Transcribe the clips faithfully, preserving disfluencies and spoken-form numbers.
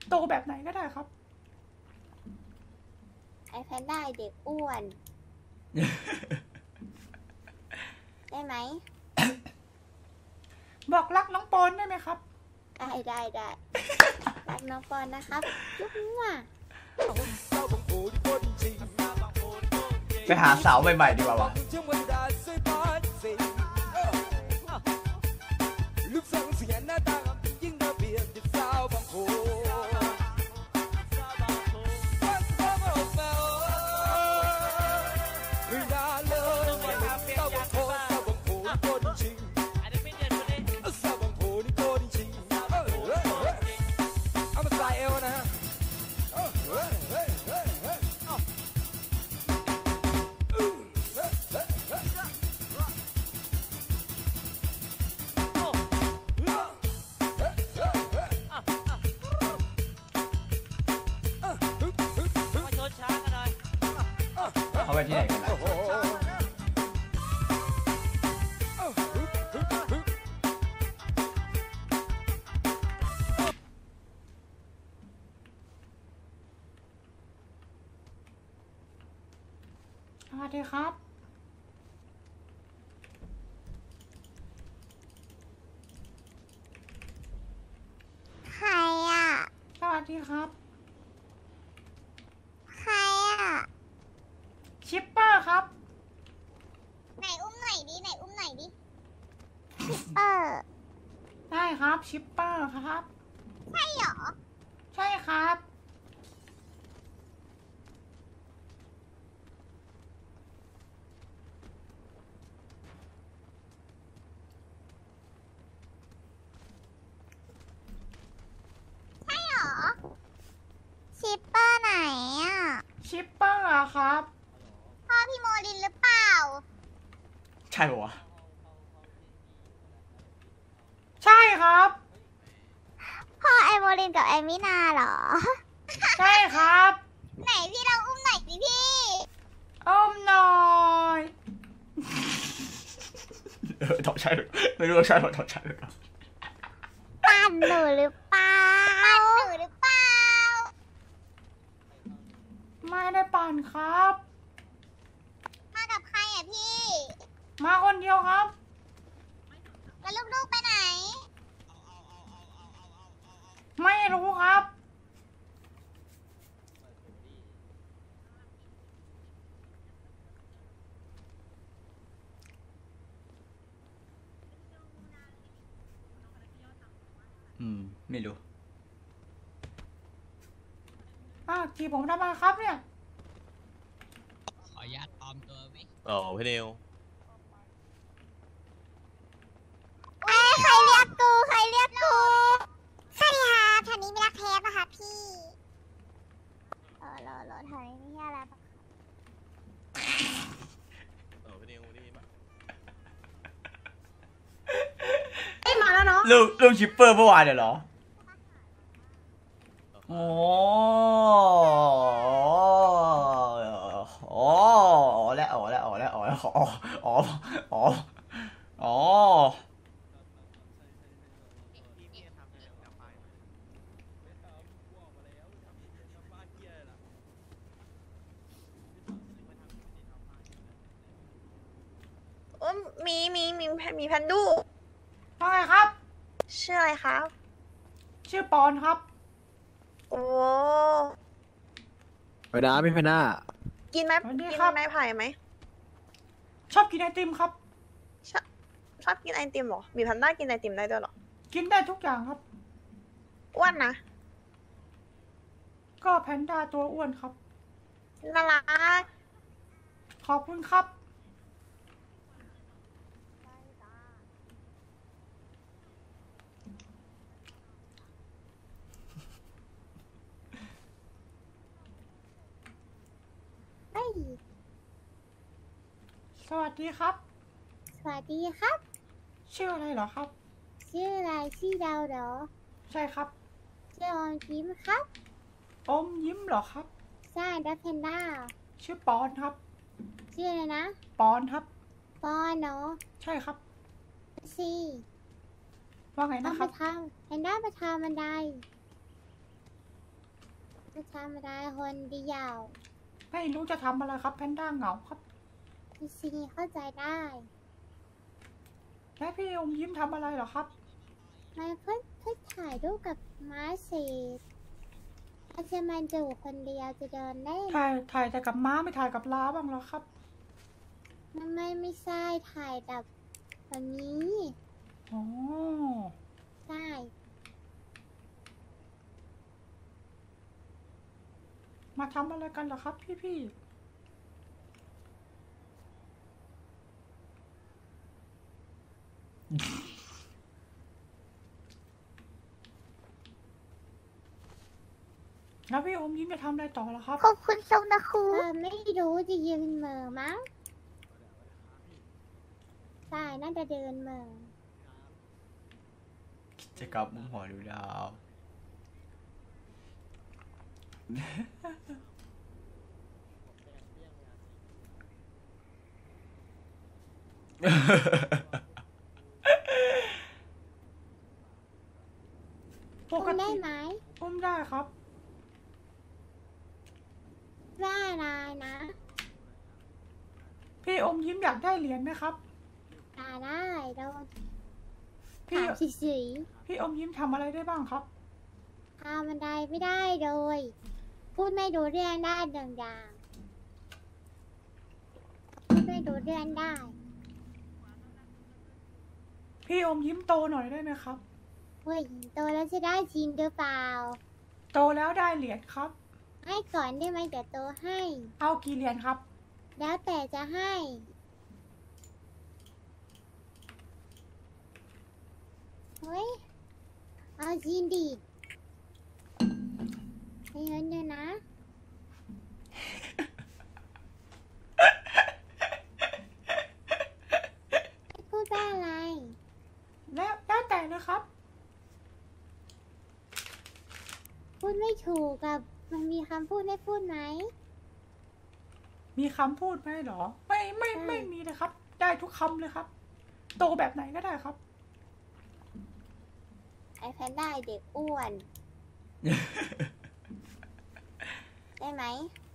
โตแบบไหนก็ได้ครับไอแพนด้าเด็กอ้วน ได้ไหมบอกรักน้องปอนได้ไหมครับได้ได้ได้รักน้องปอนนะครับจุ๊บมั่วไปหาสาวใหม่ๆดีกว่าวะเขาไปที่ไหนกันนะสวัสดีครับใครอ่ะสวัสดีครับใครอ่ะชิปเปอร์ครับไหนอุ้มหน่อยดิไหนอุ้มหน่อยดิเออได้ครับชิปเปอร์ครับใช่หรอใช่ครับใช่หรอชิปเปอร์ไหนอ่ะชิปเปอร์อะครับพ่อพี่โมลินหรือเปล่าใช่ปะวะใช่ครับพ่อไอโมลินกับไอมินาเหรอใช่ครับไหนพี่เราอุ้มหน่อยดิพี่อ้อมหน่อยเออถอดใช่หรือไม่รู้ว่าใช่หรือถอดใช่หรือเปล่าปั่นหนูหรือเปล่าปั่นหนูหรือเปล่าไม่ได้ปั่นครับมากับใครอ่ะพี่มาคนเดียวครับแล้วลูกๆไปไหนไม่รู้ครับอืมไม่รู้อ้าวจีผมทำไมครับเนี่ยขออนุญาตปลอมตัววิอ๋อพี่นิวเอ้ยใครเรียกกูใครเรียกกูสวัสดีค่ะแถวนี้มีรักแท้ปะคะพี่เออรอรอแถวนี้ไม่ใช่อะไรปะอ๋อพี่นิวได้ยินปะไม่มาแล้วเนาะลูกลูกชิปเปอร์เมื่อวานเนี่ยเหรอโอ้อ๋ออ๋อแล้วอ๋อแล้วอ๋อแล้วอ๋อแล้วอ๋ออ๋ออ๋ออ๋อโอ้มีมีมีมีแพนดูว่าไงครับชื่ออะไรครับชื่อปอนครับโอ้ไปนะพี่เพน่ากินไม้สวัสดีกินครับไม้ไผ่ไหมชอบกินไอติมครับชอบชอบกินไอติมเหรอ มีแพนด้ากินไอติมได้ด้วยเหรอกินได้ทุกอย่างครับอ้วนนะก็แพนด้าตัวอ้วนครับน่ารักขอบคุณครับเฮ้ยสวัสดีครับสวัสดีครับชื่ออะไรเหรอครับชื่ออะไรชื่อดาวเหรอใช่ครับชื่อออมยิ้มครับอมยิ้มเหรอครับใช่ดับเพนด้าชื่อปอนครับชื่ออะไรนะปอนครับปอนเนาะใช่ครับสิว่าไงต้อนะงคไปรับทำแพนด้าไปทำบันไดทำอะไรคนเดียวไม่รู้จะทำอะไรครับแพนด้าเหงาครับพี่ซีเข้าใจได้และพี่อมยิ้มทำอะไรเหรอครับมาเพิ่งเพิ่งถ่ายรูปกับม้าเสดอาจจะมาดูคนเดียวจะเดินได้ถ่ายถ่ายแต่กับม้าไม่ถ่ายกับล้าบ้างเหรอครับมันไม่ไม่ใช่ถ่ายแบบแบบนี้อ๋อใช่มาทำอะไรกันเหรอครับ พี่พี่แล้วพี่อมยิ้มจะทำอะไรต่อเหรอครับขอบคุณทรงนะครูเออไม่รู้จะยืนเหม่อมั้งใช่น่าจะเดินเหม่อจะกลับมุมหัวดูดาวปอุ้กมได้ติไหมอุ้มได้ครับได้ได้นะพี่อมยิ้มอยากได้เหรียญไหมครับได้ได้เราพี่ถามสิสิพี่อมยิ้มทำอะไรได้บ้างครับทำมันใดไม่ได้เลย พูดไม่รู้เรื่องได้หนึ่งอย่างพูดไม่รู้เรื่องได้พี่อมยิ้มโตหน่อยได้ไหมครับเฮ้ยโตแล้วจะได้จริงหรือเปล่าโตแล้วได้เหรียญครับให้ก่อนได้ไหมเดี๋ยวโตให้เอากี่เหรียญครับแล้วแต่จะให้เฮ้ยเอาจริงดิให้เงินเยอะนะให้พูดว่าอะไรแล้วแล้วแต่เลยครับพูดไม่ถูกกับมันมีคำพูดให้พูดไหมมีคำพูดไหมเหรอ ไม่ไม่ใช่ไม่มีเลยครับ ได้ทุกคำเลยครับ โตแบบไหนก็ได้ครับไอแพนด้าเด็กอ้วน ได้ไหม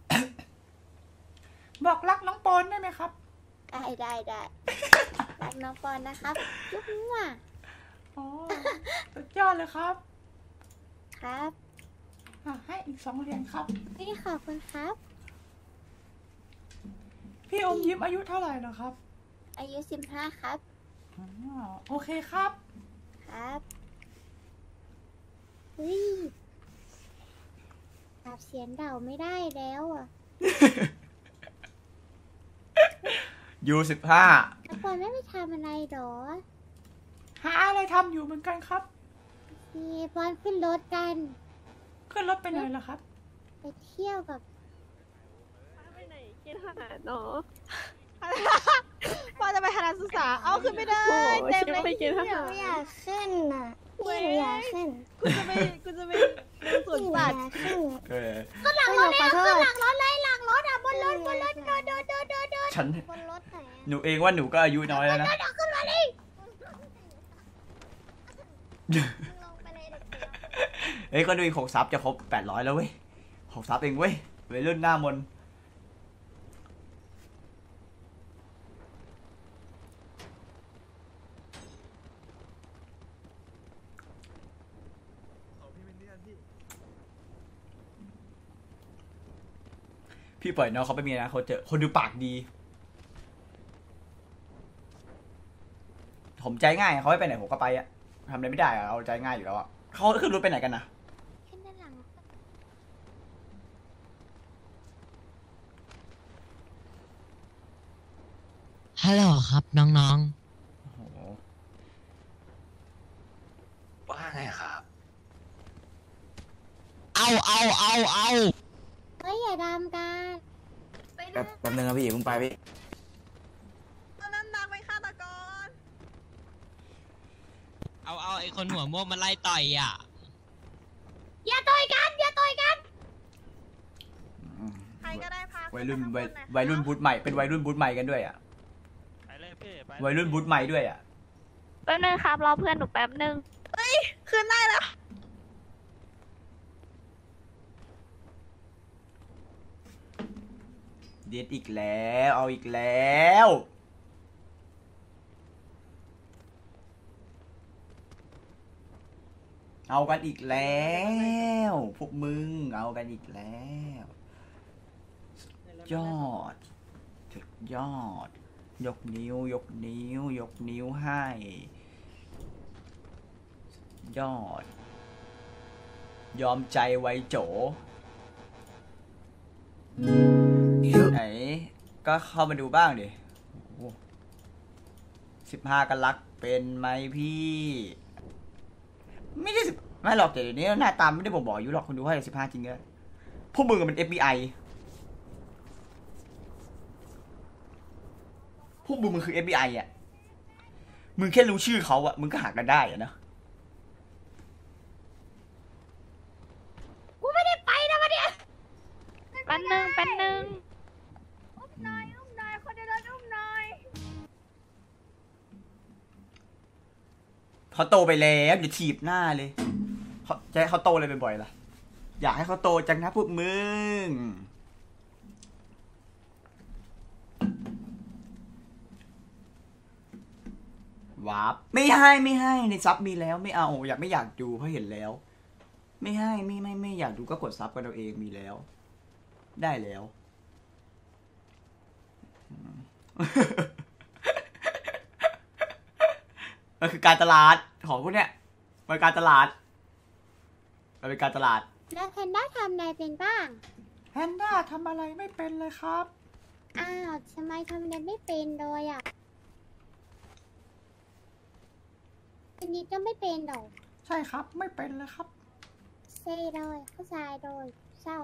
บอกรักน้องปอนได้ไหมครับได้ได้ได้รักน้องปอนนะครับยุบมั่วอ๋อ สุดยอดเลยครับครับอ่ะให้อีกสองเหรียญครับไม่ได้ขอบคุณครับพี่อมยิ้มอายุเท่าไหร่เหรอครับอายุสิบห้าครับอ๋อโอเคครับครับเฮ้ยตับเสียงเดาไม่ได้แล้วอ่ะยูสิบห้าแล้วปอนไม่ไปทำอะไรหรอหาอะไรทำอยู่เหมือนกันครับนี่ปอนขึ้นรถกันขึ้นรถไปไหนล่ะครับไปเที่ยวกับไปไหนกินอาหารเนาะ ว่าจะไปคณะศึกษา เอาขึ้นไม่ได้เต็มเลยไปกินอาหารไม่อยากขึ้นอ่ะพี่หนูอยากขึ้นกูจะไปกูจะไปดูสวนสัตว์ขึ้นเออก็หลังรถเลยขึ้นหลังรถเลยหลังรถอ่ะบนรถบนรถโดดโดดโดดโดดโดดฉันบนรถไหนหนูเองว่าหนูก็อายุน้อยแล้วนะขึ้นมาดิลงไปเลยเด็กเฮ้ยก็ดูอีกหกซับจะครบแปดร้อยแล้วเว้ยหกซับเองเว้ยวัยรุ่นหน้ามนต์พี่ปล่อยน้องเขาไปมีนะเขาเจอคนดูปากดี ผมใจง่ายเขาไม่ไปไหนผมก็ไปอะทำอะไรไม่ได้อะเราใจง่ายอยู่แล้วอะเขาขึ้นรถไปไหนกันนะขึ้นด้านหลังฮัลโหลครับน้องโอ้โหว่าไงครับๆ เอาเอาเอาเอาเฮ้ยอย่าดำกันแป๊บแป๊บนึงครับพี่อย่าเพิ่งไปพี่ตอนนั้นนางเป็นฆาตกรเอาเอาไอคนหัวม่วงมาไล่ต่อยอ่ะอย่าต่อยกันอย่าต่อยกันอืมใครก็ได้พาวัยรุ่นขึ้วัยข้างบหอวัยรุ่นบูทใหม่เป็นวัยรุ่นบูทใหม่กันด้วยอะไปเลยพี่ไปวัยรุ่นบูทใหม่ด้วยอะแป๊บนึงครับรอเพื่อนหนูแป๊บนึงขึ้นได้แล้วเด็ดอีกแล้วเอาอีกแล้วเอากันอีกแล้วพวกมึงเอากันอีกแล้วยอดสุดยอดยกนิ้วยกนิ้วยกนิ้วให้ยอดยอมใจไวโจไหนก็เข้ามาดูบ้างดิสิบห้ากันรักเป็นไหมพี่ไม่ได้สิบไม่หรอกแต่เดี๋ยวนี้หน้าตาไม่ได้บ่งบอกอายุหรอกคุณดูให้สิบห้าจริงเลยพวกมึงมัน เอฟ บี ไอ พวกมึงมันคือ เอฟ บี ไอ อ่ะมึงแค่รู้ชื่อเขาอ่ะมึงก็หากันได้อ่ะนะกูไม่ได้ไปนะวันเนี้ยแป๊บนึงแป๊บนึงอุ้มหน่อยอุ้มหน่อยคนเดินอุ้มหน่อยเขาโตไปแล้วอย่าถีบหน้าเลยเขาจะให้เขาโตเลยบ่อยๆล่ะอยากให้เขาโตจังนะพวกมึงวาร์ปไม่ให้ไม่ให้ในซับมีแล้วไม่เอาอยากไม่อยากดูเพราะเห็นแล้วไม่ให้ไม่ไม่ไม่อยากดูก็กดซับกันเอาเองมีแล้วได้แล้วมันคือการตลาดของพวกเนี้ยมันการตลาดมันเป็นการตลาดแล้วแพนด้าทำอะไรเป็นบ้างแพนด้าทำอะไรไม่เป็นเลยครับอ้าวทำไมทำอะไรไม่เป็นเลยอ่ะอันนี้ก็ไม่เป็นหรอกใช่ครับไม่เป็นเลยครับเซ่เลยเข้าใจโดยเศร้า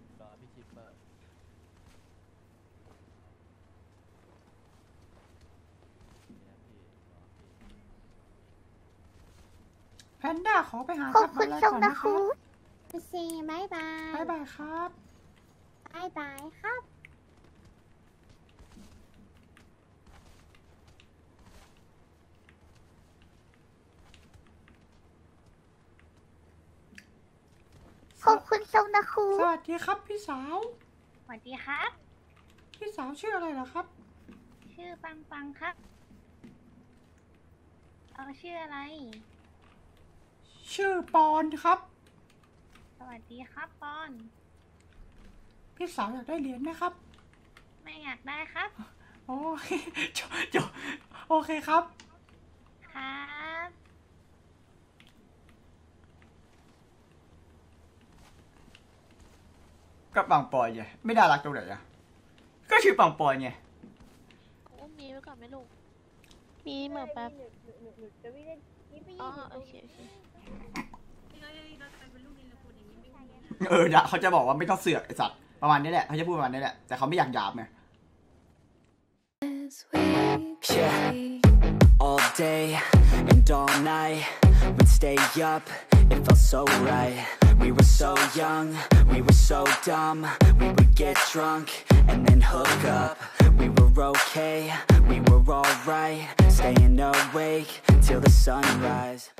แพนด้าขอไปหาขอบทำคุอะณไรชก่มอนนะนะคคุรับณเซ่บายบายบ๊ายบายครับบายบายครับขอบคุณชมนะคุสวัสดีครับพี่สาวสวัสดีครับพี่สาวชื่ออะไรเหรอครับชื่อปังปังครับเอาชื่ออะไรชื่อปอนครับสวัสดีครับปอนพี่สาวอยากได้เหรียญไหมครับไม่อยากได้ครับโอเคจบจบโอเคครับครับก็ปังปอยไงไม่น่ารักตรงไหนอ่ะก็ชื่อปังปอยไงอุ้มมีไว้ก่อนไหมลูก มีเหมือนแป๊บอ๋อโอเคโอเคเออนะเขาจะบอกว่าไม่ต้องเสือกไอสัตว์ประมาณนี้แหละเขาจะพูดประมาณนี้แหละแต่เขาไม่อยากหยาบไง Yeah, all day and all night, we'd stay up, it felt so right. We were so young, we were so dumb, we would get drunk and then hook up. We were okay, we were alright, staying awake till the sunrise.